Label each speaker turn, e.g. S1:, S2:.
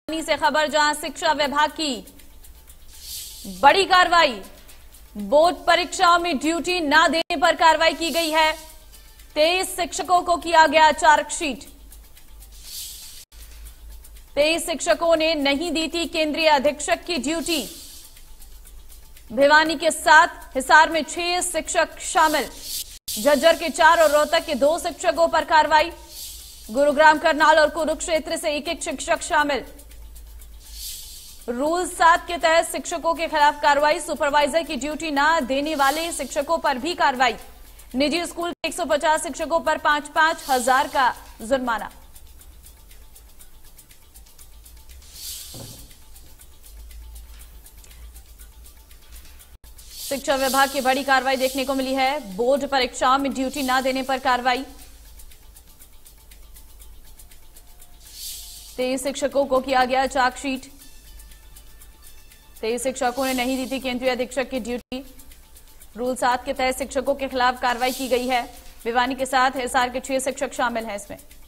S1: से खबर, जहां शिक्षा विभाग की बड़ी कार्रवाई, बोर्ड परीक्षाओं में ड्यूटी न देने पर कार्रवाई की गई है। 23 शिक्षकों को किया गया चार्जशीट। 23 शिक्षकों ने नहीं दी थी केंद्रीय अधीक्षक की ड्यूटी। भिवानी के 7, हिसार में 6 शिक्षक शामिल, झज्जर के 4 और रोहतक के 2 शिक्षकों पर कार्रवाई। गुरुग्राम, करनाल और कुरुक्षेत्र से 1-1 शिक्षक शामिल। रूल 7 के तहत शिक्षकों के खिलाफ कार्रवाई। सुपरवाइजर की ड्यूटी न देने वाले शिक्षकों पर भी कार्रवाई। निजी स्कूल के 150 शिक्षकों पर 5-5 हजार का जुर्माना। शिक्षा विभाग की बड़ी कार्रवाई देखने को मिली है। बोर्ड परीक्षाओं में ड्यूटी न देने पर कार्रवाई। 23 शिक्षकों को किया गया चार्जशीट। 23 शिक्षकों ने नहीं दी थी केंद्रीय अधीक्षक की ड्यूटी। रूल 7 के तहत शिक्षकों के खिलाफ कार्रवाई की गई है। भिवानी के साथ हिसार के 6 शिक्षक शामिल हैं इसमें।